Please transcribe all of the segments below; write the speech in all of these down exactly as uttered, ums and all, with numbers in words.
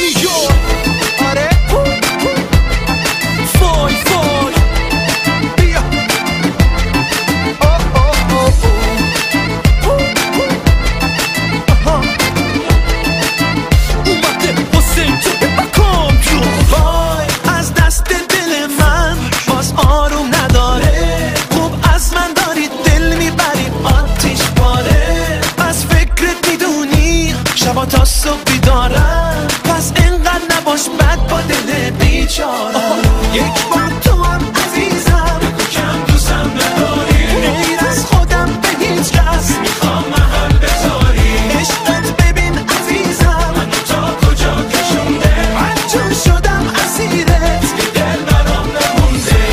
نیویورک. آره فای فای بیا اوه اوه اوه اومده حسین توی با کامیار. وای از دست دل من باز آروم نداره. خوب از من دارید دل میبرید آتیش باره. از فکرت میدونی شبا تا صبح بیدارم. پس اینقدر نباش بد با دل بیچاره. یک بار تو هم عزیزم بگو کم دوستم نداری. غیر از خودم به هیچ کس میخوام محل بذاری. عشقت ببین عزیزم منو تا کجا کشونده. مجبور شدم اسیرت یه دل برام نمونده.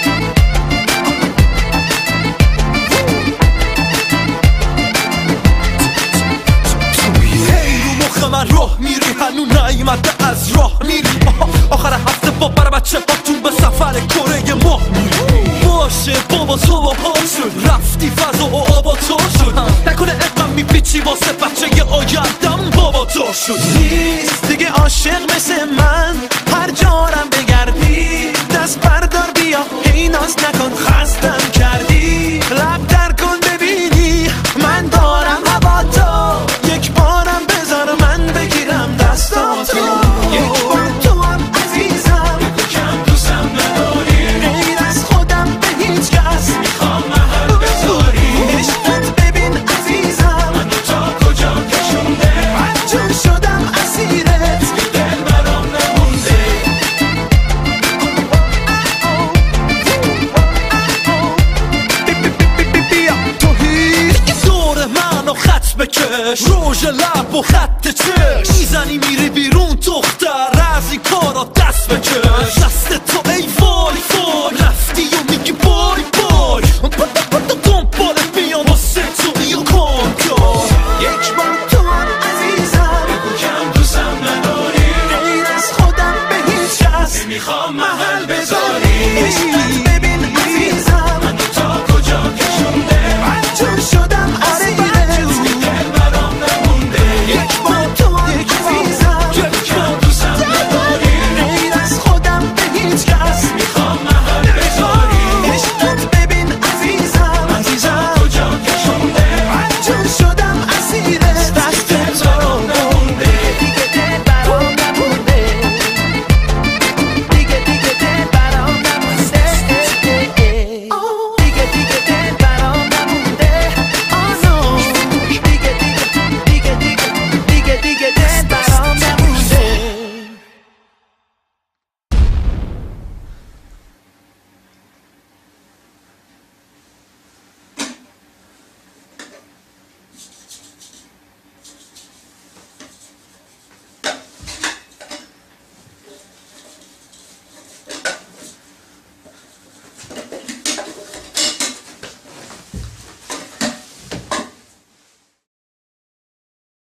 هی رو مخ من راه میری هنو نیومده از راه میری. آخر هفته با بر بچه هاتون به سفر کره ماه میری. باشه بابا تو با پا شد رفتی فضا و آبا تو شد. نکنه اقم میپیچی واسه بچه ی آیندم بابا تو شد. نیست دیگه عاشق مثل من هر جارم بگردی. دست بردار بیا هی ناز نکن خستم کردی. لب در کن ببینی من دارم هوا تو. یک بارم بذار من بگیرم دستاتو. یک بار تو هم عزیزم بگو کم دوستم نداری. غیر از خودم به هیچ کس میخوام محل بذاری. عشقت ببین عزیزم منو تا کجا کشونده. مجبور شدم اسیرت یه دل برام نمونده. بیا توهی دور منو خط بکش. روژ لب و خط چش میزنی میری بیرون دختر. از این کارا دست بکش. دست تو ای وای وای رفتی و میگی بای بای. دنبالت میام واسه تو یا کامیار. یک بار تو هم عزیزم بگو کم دوستم نداری. غیر از خودم به هیچ کس میخوام محل